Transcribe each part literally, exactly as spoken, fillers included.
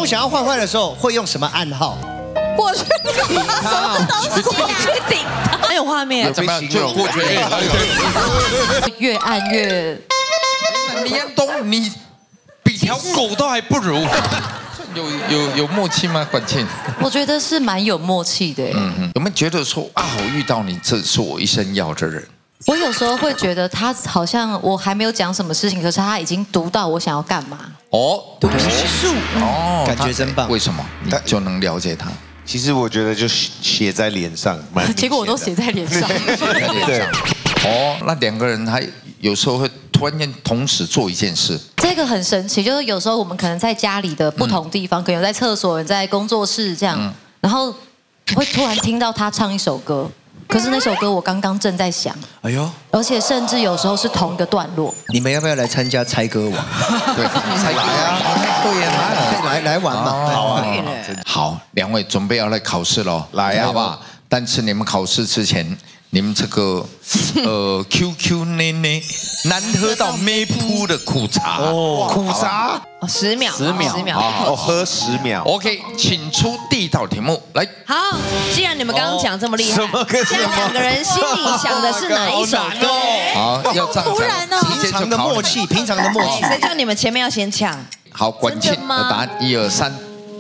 东想要坏坏的时候，会用什么暗号？ 过去顶他，过去顶他，很有画面。 怎么样？就过去越暗越。 李安东，你比条狗都还不如。有有有默契吗，管庆？ 我觉得是蛮有默契的。嗯嗯，有没有觉得说啊，我遇到你，这是我一生要的人？ 我有时候会觉得他好像我还没有讲什么事情，可是他已经读到我想要干嘛。 哦， 读心术哦， 感觉真棒。 为什么？你就能了解他？ 其实我觉得就写在脸上， 结果我都写在脸上。 对。哦，那两个人还有时候会突然间同时做一件事。 这个很神奇，就是有时候我们可能在家里的不同地方，嗯、可能有在厕所、有在工作室这样，嗯、然后我会突然听到他唱一首歌。可是那首歌我刚刚正在想，哎呦，而且甚至有时候是同一个段落。 你们要不要来参加猜歌王？ 对，猜歌啊， 对呀，来来玩嘛，好啊， 好，两位准备要来考试喽， 来啊， 好不好？但是你们考试之前，你们这个呃 Q Q 奶奶难喝到没铺的苦茶哦，苦茶哦，十秒， 十秒， 十秒， 哦，喝十秒。 OK， 请出第一道题目来。 好，既然你们刚刚讲这么厉害，现在两个人心里想的是哪一首歌？ 好，要这样突然哦， 平常的默契，平常的默契。 谁叫你们前面要先抢？ 好，管庆的答案，一二三。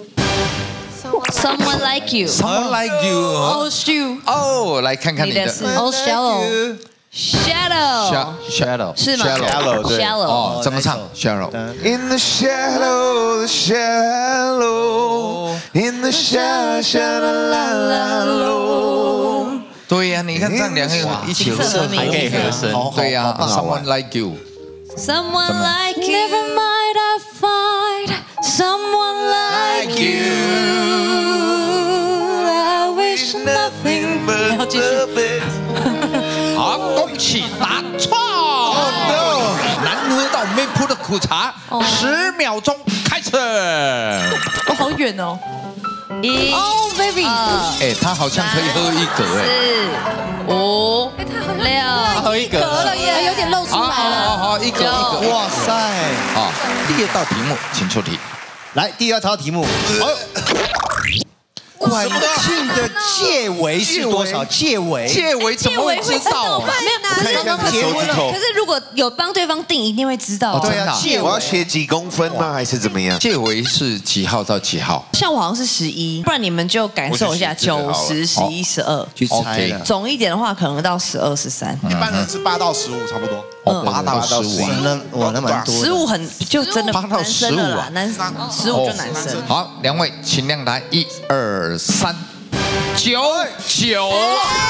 Someone like you. Someone like you. Oh shoot. 哦，来看看你的。 Oh shallow. Shadow. Shadow. 是吗 ？Shallow. Shallow. 哦，怎么唱 ？Shadow. In the shallow, the shallow, in the shallow, shallow, la la low. 对呀，你看这样两个人一起合声， 还可以合声。对呀 ，Someone like you. Someone like you. Never mind, I find someone like you. I wish nothing but the best. 好，恭喜答错。哦 no！ 难喝到没铺的苦茶，十秒钟开始。 哦，好远哦。 一哦 ，baby。 哎，他好像可以喝一格哎。 四、五、六， 喝一格了耶，有点露出来了。 好好好，一格一格。 哇塞！ 好，第二道题目，请出题。 来，第二道题目。管庆的戒围是多少？戒围， 戒围怎么会知道？ 没有，可是手指头。 可是如果有帮对方定，一定会知道。 对啊，戒围我要写几公分吗？还是怎么样？ 戒围是几号到几号？ 像我好像是十一，不然你们就感受一下九、十、十一、十二。 去猜了。 总一点的话，可能到十二、十三。 一般人是八到十五，差不多。 哦，八到十五。 那哇，那蛮多。 十五很就真的八到十五啊， 男生十五就男生。 好，两位请亮答，一二三。九九，哇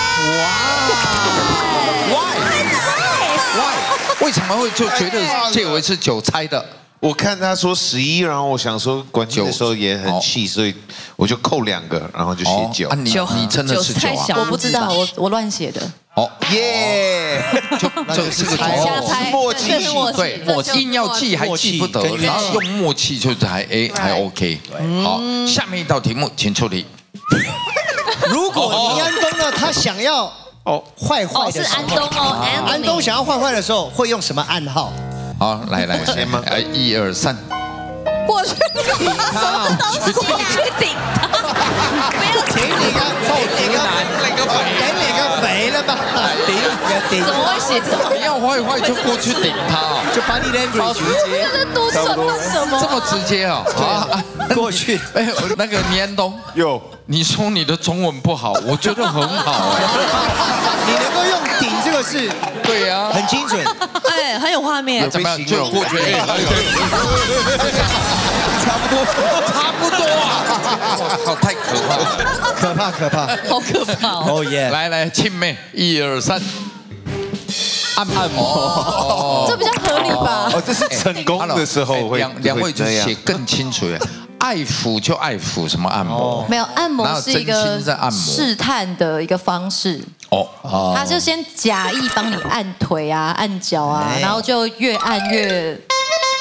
，Why Why 为什么会就觉得戒围是九猜的？ 我看他说十一，然后我想说管庆的时候也很气，所以我就扣两个，然后就写九。 啊，你你真的是九啊？ 我不知道，我我乱写的。 哦耶， 就就这个瞎猜， 默契， 对，默契硬要记还记不得，然后用默契就是还哎还 OK。好，下面一道题目，请出题。 如果林安东呢，他想要哦坏坏的时候， 是安东哦， 安东想要坏坏的时候，会用什么暗号？ 好，来来，先吗？来，一二三， 过去顶他，过去顶他， 不要顶你个，顶你个， 那个肥， 顶你个肥了吧？顶个顶， 怎么会写这种？ 你要坏坏就过去顶他， 就把你的 language 直接， 这是读什么什么？ 这么直接哦？ 对，过去。 哎，那个倪安东， 有。 你说你的中文不好，我觉得很好哎。 你能够用“顶”这个字， 对呀， 很精准， 哎，很有画面。 怎么样？就过去， 差不多， 差不多啊！我靠，太可怕了， 可怕可怕， 好可怕哦！ 哦耶！ 来来，亲妹，一二三，按按摩， 这比较合理吧？ 哦，这是成功的时候会。 两两位就写更清楚哎。爱抚就爱抚，什么按摩？ 没有，按摩是一个试探的一个方式。哦，他就先假意帮你按腿啊、按脚啊，然后就越按越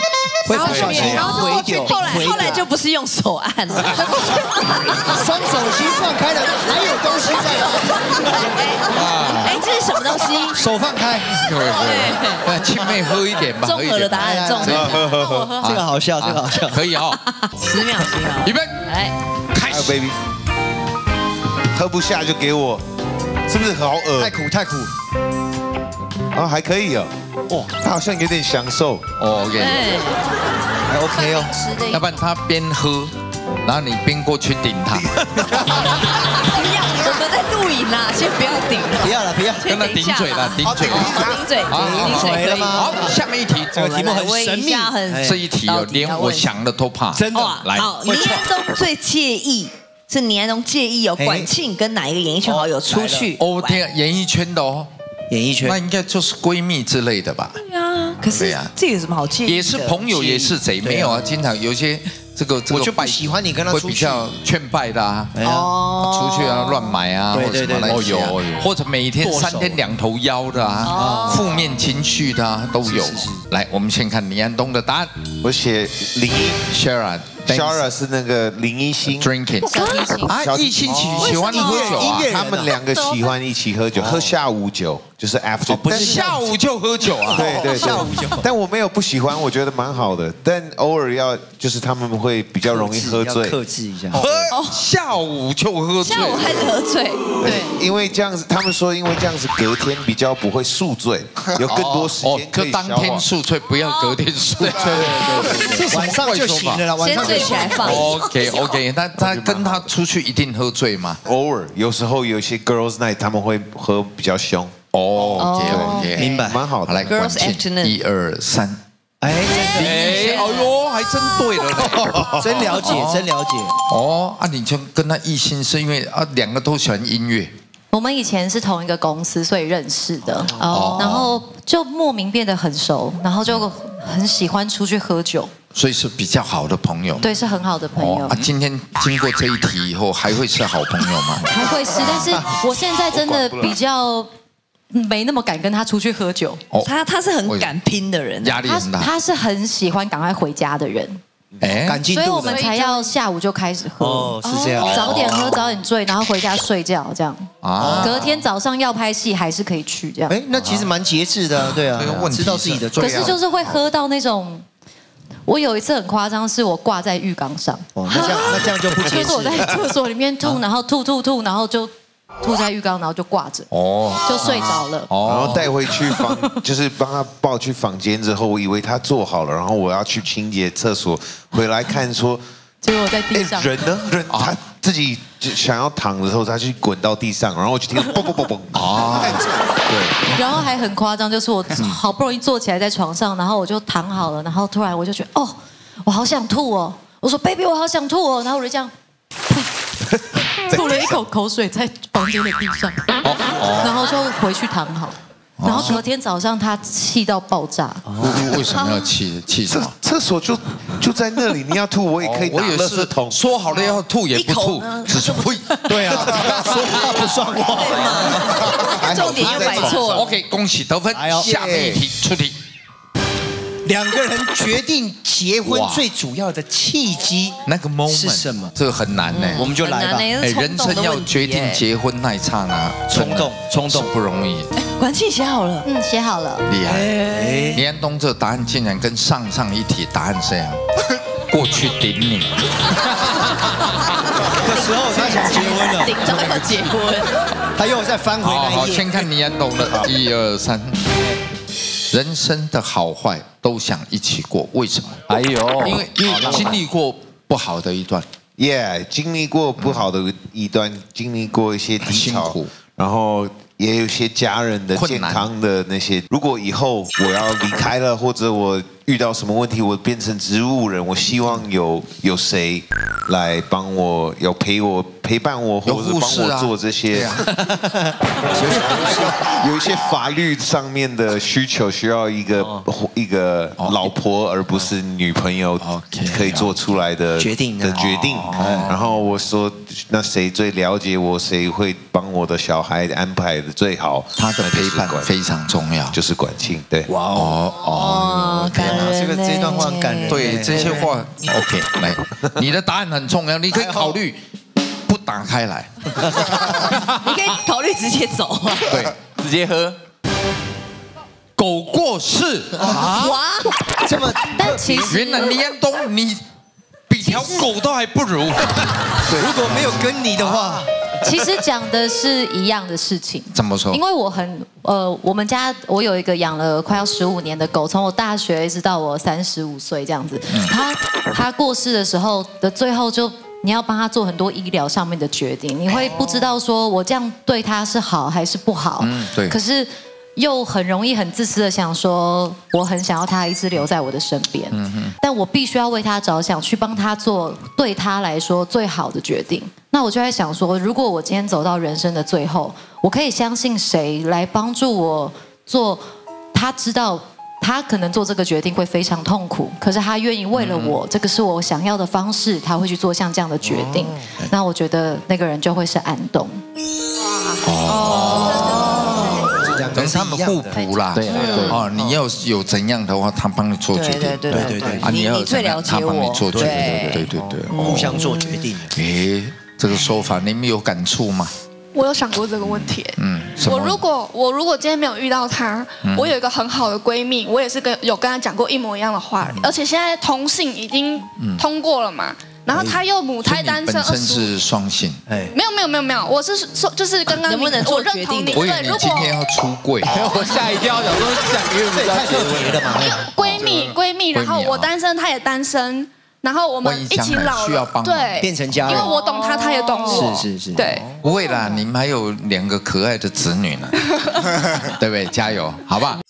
会不小心回丢， 后来后来就不是用手按了， 双手已经放开了，还有东西在。 哎，这是什么东西？ 手放开。 对对，亲妹喝一点吧， 综合的答案，综合。 这个好笑，这个好笑。 可以啊， 十秒，十秒， 预备， 来， 开始 ，baby。喝不下就给我，是不是好恶？ 太苦太苦。 啊，还可以哦。哦，他好像有点享受。 哦 ，OK， 还 OK 哦。 要不然他边喝，然后你边过去顶他。 不要，我们在录影啦，先不要顶了。 不要了，不要， 跟他顶嘴了，顶嘴， 顶嘴，顶嘴了吗？ 好，下面一题， 这个题目很神秘， 这一题哦，连我想的都怕。 真的， 来， 好，倪安东最介意。是倪安东介意有管庆跟哪一个演艺圈好友出去？ 哦天，演艺圈的哦， 演艺圈那应该就是闺蜜之类的吧？ 对啊，可是这有什么好介意？ 也是朋友，也是贼，没有啊，经常有些这个这个我就不喜欢你跟他出去， 会比较劝败的啊， 哦， 出去啊乱买啊， 对对对， 哦有，或者每天三天两头腰的啊，负面情绪的啊都有。来，我们先看倪安东的答案， 我写林一 Shara。Shara 是那个林一星 ，drinking 啊，一星喜喜欢喝酒啊， 他们两个喜欢一起喝酒，喝下午酒，就是 after， 不是下午就喝酒啊， 对对， 下午酒。 但我没有不喜欢，我觉得蛮好的，但偶尔要就是他们会比较容易喝醉， 克制一下。 喝下午就喝醉， 下午开始喝醉，对， 因为这样子，他们说因为这样子隔天比较不会宿醉，有更多时间可以消化。 就当天宿醉，不要隔天宿醉。对对对， 晚上就醒了，晚上先醉起来放。 OK OK， 那他跟他出去一定喝醉吗？ 偶尔，有时候有一些 girls night 他们会喝比较凶。 哦 OK OK， 明白， 蛮好的。 来，管庆，一二三， 哎， 哎，哦呦，还真对了嘞， 真了解，真了解。 哦，啊，你就跟他一心是因为啊，两个都喜欢音乐。 我们以前是同一个公司，所以认识的。哦，然后就莫名变得很熟，然后就很喜欢出去喝酒。 所以是比较好的朋友， 对，是很好的朋友。 啊，今天经过这一题以后，还会是好朋友吗？ 还会是，但是我现在真的比较没那么敢跟他出去喝酒。 哦， 他他是很敢拼的人， 压力很大。 他是很喜欢赶快回家的人， 哎， 所以我们才要下午就开始喝。 哦，是这样， 早点喝，早点醉，然后回家睡觉，这样。啊，隔天早上要拍戏还是可以去这样。 哎，那其实蛮节制的，对啊，知道自己的重要。 可是就是会喝到那种。我有一次很夸张，是我挂在浴缸上。 哦，那这样那这样就不节制。 就是我在厕所里面吐，然后吐吐吐，然后就吐在浴缸，然后就挂着，哦，就睡着了。 然后带回去房，就是帮他抱去房间之后，我以为他做好了，然后我要去清洁厕所，回来看说， 结果在地上。 人呢？人他自己想要躺的时候，他去滚到地上，然后我就听到嘣嘣嘣嘣啊， 对。然后还很夸张，就是我好不容易坐起来在床上，然后我就躺好了，然后突然我就觉得哦，我好想吐哦，我说 baby 我好想吐哦，然后我就这样吐了一口口水在房间的地上，然后就回去躺好。然后隔天早上他气到爆炸。 为什么要气？气什么？ 厕所就就在那里，你要吐我也可以拿垃圾桶。 说好了要吐也不吐，只是呸。 对啊，说话不算话。 重点又摆错了。 OK， 恭喜得分。下面一题出题。 两个人决定结婚最主要的契机， 那个 moment 是什么？ 这个很难呢， 我们就来吧。 哎，人生要决定结婚那一刹那， 冲动，冲动不容易。 管庆写好了， 嗯，写好了， 厉害。倪安东这答案竟然跟上上一题答案这样，过去顶你。 这时候他想结婚了， 顶到要结婚， 他又再翻回来。 好，先看倪安东的，一二三。人生的好坏都想一起过，为什么？ 哎呦， 因为因为经历过不好的一段， 耶，经历过不好的一段，经历过一些低潮，然后也有一些家人的健康的那些。如果以后我要离开了，或者我遇到什么问题，我变成植物人，我希望有有谁来帮我，有陪我陪伴我或者帮我做这些，有一些法律上面的需求，需要一个一个老婆而不是女朋友可以做出来的决定的决定。然后我说，那谁最了解我？谁会帮我的小孩安排的最好？ 他的陪伴非常重要， 就是管庆。对， 哇哦哦，感人， 这个这段话很感人。 对这些话 ，OK， 来，你的答案很重要，你可以考虑不打开来， 你可以考虑直接走啊。 对，直接喝。狗过世啊！ 哇， 这么，但其实原来李安东你比条狗都还不如。 对，如果没有跟你的话。 其实讲的是一样的事情。 怎么说？ 因为我很呃，我们家我有一个养了快要十五年的狗，从我大学一直到我三十五岁这样子。它它过世的时候的最后就。你要帮他做很多医疗上面的决定，你会不知道说我这样对他是好还是不好。 嗯，对。 可是又很容易很自私的想说，我很想要他一直留在我的身边。嗯哼。但我必须要为他着想，去帮他做对他来说最好的决定。那我就在想说，如果我今天走到人生的最后，我可以相信谁来帮助我做？他知道。他可能做这个决定会非常痛苦，可是他愿意为了我，这个是我想要的方式，他会去做像这样的决定。那我觉得那个人就会是安东。 哦，等他们互补啦。对哦，你要有怎样的话，他帮你做决定。 对对对对对。 啊，你要最了解我， 他帮你做决定。对对对， 互相做决定。 诶，这个说法你们有感触吗？ 我有想过这个问题。 嗯， 我如果我如果今天没有遇到他，嗯、我有一个很好的闺蜜，我也是跟有跟她讲过一模一样的话，嗯、而且现在同性已经通过了嘛。嗯、然后她又母胎单身， 本身是双性。 哎，没有没有没有没有，我是说就是刚刚能不能做决定？ 我以为你今天要出柜， 我吓一跳，想说讲因为这太特别了嘛。 闺蜜闺蜜，然后我单身，她也单身。然后我们一起老了，对， 变成家人。 因为我懂他，他也懂我。 是是是， 对。 不会啦，你们还有两个可爱的子女呢，对不对？加油，好不好？